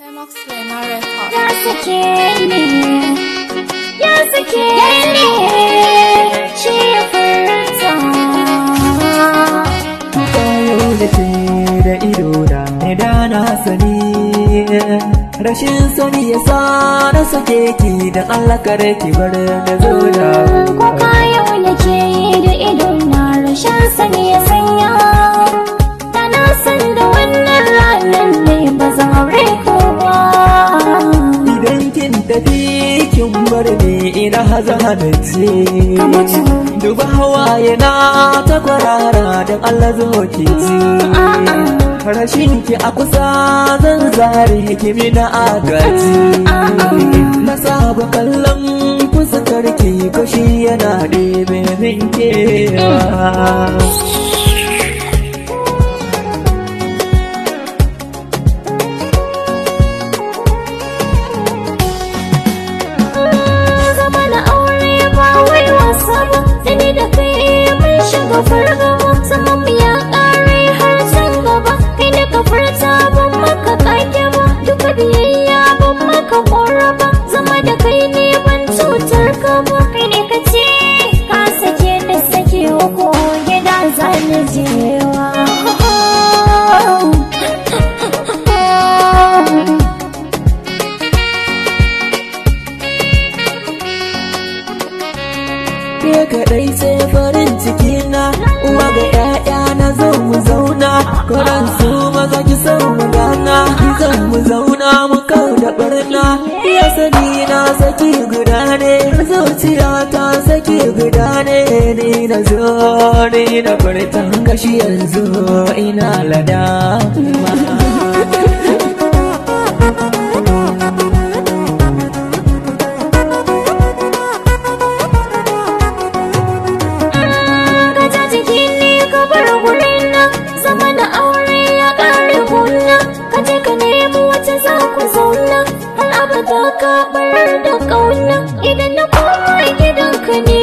Temox Suleiman Record. Ya sake ni, ya sake ni, shi ya furta. Kayo da ke da ido da na sani, rashin sani ya sa na sake ki da Allah kare ki bar da zo da. Ko kayo da ke da ido na rashin sani ya sanya, da na san da wannan ranar ne ba zan aure ko ba. Idan kin tafi kin bar ni ina hazanace, duba hawaye na ta kwarara don Allah zo ki ji. Rashin ki a kusa zan zare kimi na agaji. Na saba kallon fuskar ki kashi yana ɗebe min kewa. Fargaba zaman mu ya ƙare har can gaba, kai da ka furta ban maka ƙage ba, duka biyayya ban maka ƙora ba, zama da kai ne ban cutar ka ba, kai ne ka ce ka sake da sake uku gida za ni jewa. Ke kaɗai sai farin ciki na, uwa ga 'ya'ya na zo mu zauna, karan su maza ki san mu gana, zan mu zauna mu kau da barna. Ya sani na saki guda ne, zuciya ta saki guda ne, ni na zo ni na furtan gashi yanzu ina ladama. Ka barar da ƙauna idan na koma gidanka ne